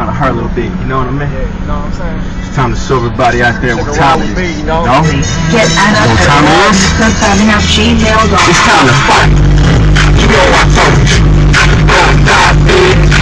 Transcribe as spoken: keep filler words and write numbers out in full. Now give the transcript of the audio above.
kind of hurt a little bit, you know what I mean? Yeah, you know what I'm saying? It's time to show everybody out there what time it is. You know? No? Get out of What time it is? It's It's time to fight. You know I told you.